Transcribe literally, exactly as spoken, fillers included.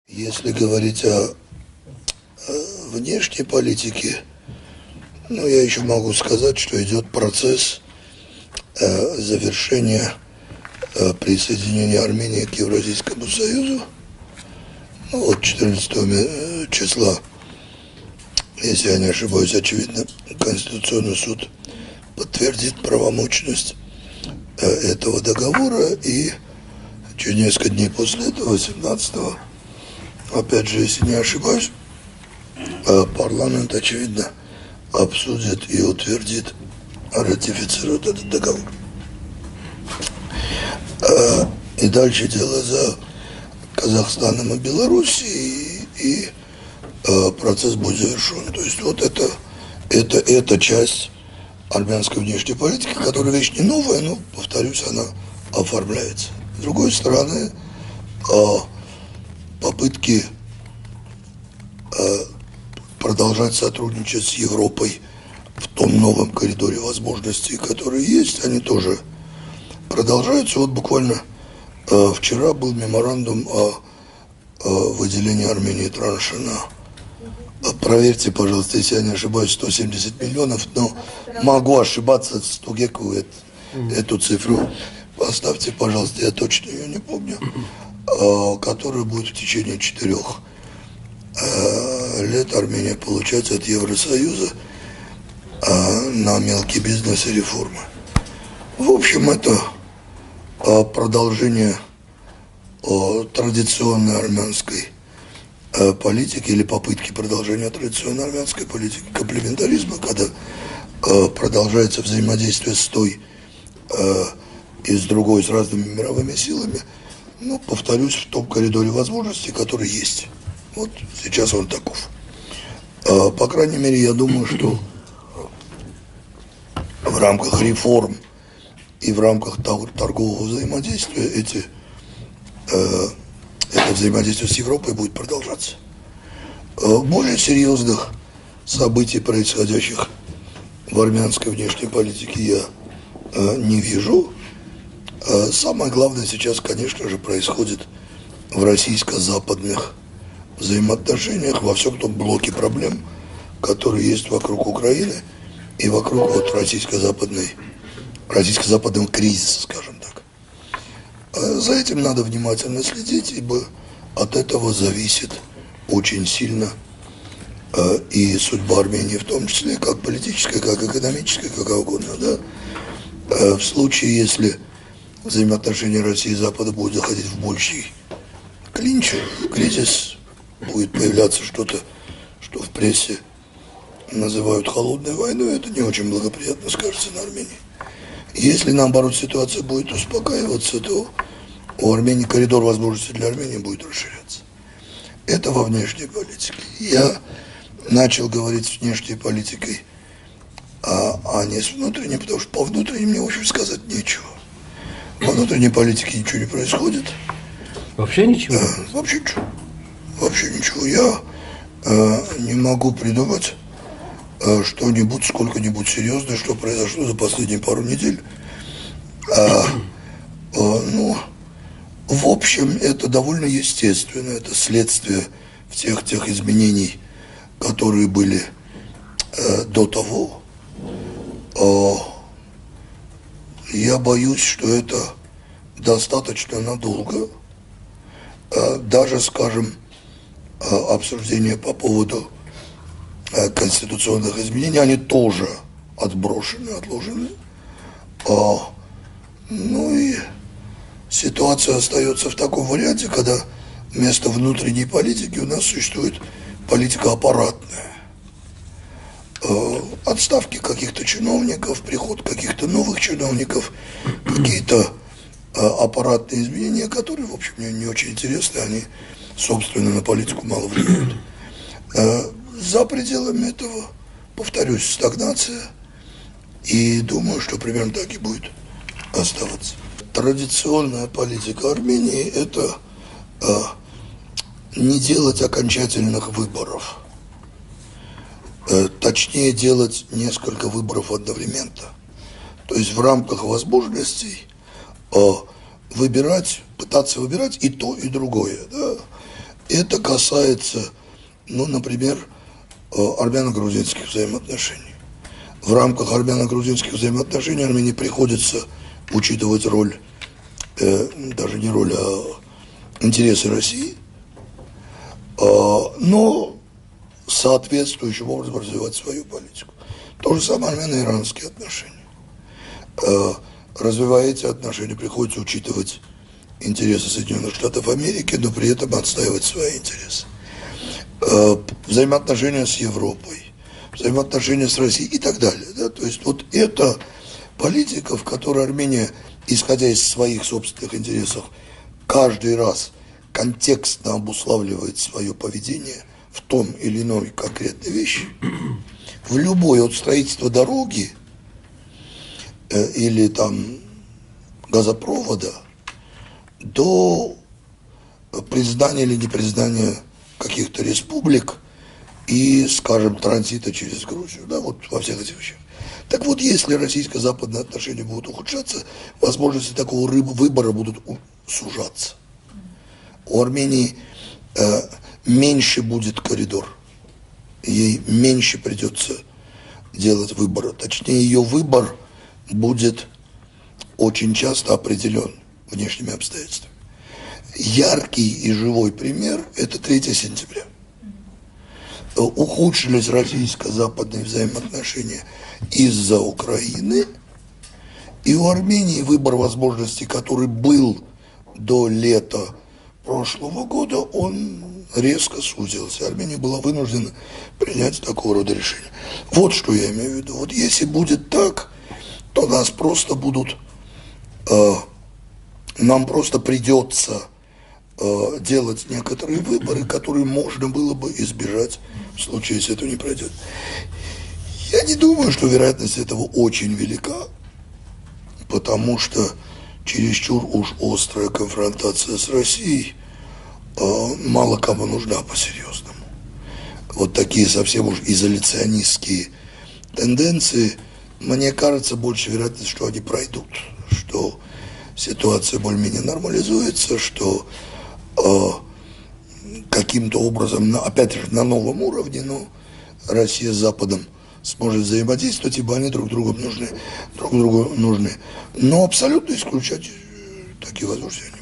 Если говорить о, о внешней политике, ну, я еще могу сказать, что идет процесс э, завершения э, присоединения Армении к Евразийскому Союзу. Ну, вот четырнадцатого числа, если я не ошибаюсь, очевидно, Конституционный суд подтвердит правомочность э, этого договора, и через несколько дней после этого, восемнадцатого, опять же, если не ошибаюсь, парламент, очевидно, обсудит и утвердит, ратифицирует этот договор. И дальше дело за Казахстаном и Белоруссией, и процесс будет завершен. То есть вот это, это, это часть армянской внешней политики, которая вещь не новая, но, повторюсь, она оформляется. С другой стороны, попытки продолжать сотрудничать с Европой в том новом коридоре возможностей, которые есть, они тоже продолжаются. Вот буквально э, вчера был меморандум о, о выделении Армении транша на, проверьте, пожалуйста, если я не ошибаюсь, сто семьдесят миллионов, но могу ошибаться, Стугеку эту, эту цифру поставьте, пожалуйста, я точно ее не помню, э, которая будет в течение четырех лет Армения получать от Евросоюза а, на мелкий бизнес и реформы. В общем, это а, продолжение а, традиционной армянской а, политики или попытки продолжения традиционной армянской политики комплементаризма, когда а, продолжается взаимодействие с той а, и с другой, с разными мировыми силами, ну, повторюсь, в том коридоре возможностей, который есть. Вот сейчас он таков. По крайней мере, я думаю, что в рамках реформ и в рамках торгового взаимодействия эти, это взаимодействие с Европой будет продолжаться. Более серьезных событий, происходящих в армянской внешней политике, я не вижу. Самое главное сейчас, конечно же, происходит в российско-западных взаимоотношениях, во всем том блоке проблем, которые есть вокруг Украины и вокруг вот российско-западной, российско-западного кризиса, скажем так. За этим надо внимательно следить, ибо от этого зависит очень сильно и судьба Армении в том числе, как политическая, как экономическая, как угодно. Да? В случае, если взаимоотношения России и Запада будут заходить в больший клинч, кризис, будет появляться что-то, что в прессе называют холодной войной, это не очень благоприятно скажется на Армении. Если, наоборот, ситуация будет успокаиваться, то у Армении коридор возможностей для Армении будет расширяться. Это во внешней политике. Я начал говорить с внешней политикой, а, а не с внутренней, потому что по внутренней мне, в общем, сказать нечего. По внутренней политике ничего не происходит. Вообще ничего? А, вообще ничего. Вообще ничего. Я э, не могу придумать э, что-нибудь, сколько-нибудь серьезное, что произошло за последние пару недель. А, э, ну, в общем, это довольно естественно. Это следствие всех тех изменений, которые были э, до того. Э, я боюсь, что это достаточно надолго. Э, даже, скажем, обсуждения по поводу э, конституционных изменений, они тоже отброшены, отложены. А, ну и ситуация остается в таком варианте, когда вместо внутренней политики у нас существует политика аппаратная. А, отставки каких-то чиновников, приход каких-то новых чиновников, какие-то а, аппаратные изменения, которые, в общем, мне не очень интересны, они собственно, на политику мало влияют. За пределами этого, повторюсь, стагнация, и думаю, что примерно так и будет оставаться. Традиционная политика Армении – это не делать окончательных выборов, точнее делать несколько выборов одновременно. То есть в рамках возможностей выбирать, пытаться выбирать и то, и другое. Да? Это касается, ну, например, армяно-грузинских взаимоотношений. В рамках армяно-грузинских взаимоотношений Армении приходится учитывать роль, э, даже не роль, а интересы России, э, но соответствующим образом развивать свою политику. То же самое армяно-иранские отношения. Э, развивая эти отношения, приходится учитывать интересы Соединенных Штатов Америки, но при этом отстаивать свои интересы. Э, взаимоотношения с Европой, взаимоотношения с Россией и так далее. Да? То есть вот это политика, в которой Армения, исходя из своих собственных интересов, каждый раз контекстно обуславливает свое поведение в том или иной конкретной вещи. В любое от строительства дороги э, или там газопровода до признания или непризнания каких-то республик и, скажем, транзита через Грузию, да, вот во всех этих вещах. Так вот, если российско-западные отношения будут ухудшаться, возможности такого выбора будут сужаться. У Армении э, меньше будет коридор, ей меньше придется делать выбора. Точнее, ее выбор будет очень часто определен внешними обстоятельствами. Яркий и живой пример – это третье сентября. Ухудшились российско-западные взаимоотношения из-за Украины, и у Армении выбор возможностей, который был до лета прошлого года, он резко сузился. Армения была вынуждена принять такого рода решение. Вот что я имею в виду. Вот если будет так, то нас просто будут, э, нам просто придется э, делать некоторые выборы, которые можно было бы избежать в случае, если это не пройдет. Я не думаю, что вероятность этого очень велика, потому что чересчур уж острая конфронтация с Россией э, мало кому нужна по-серьезному. Вот такие совсем уж изоляционистские тенденции, мне кажется, больше вероятность, что они пройдут, что ситуация более-менее нормализуется, что э, каким-то образом, опять же, на новом уровне, но Россия с Западом сможет взаимодействовать, ибо они друг другу нужны, друг другу нужны. Но абсолютно исключать такие возможности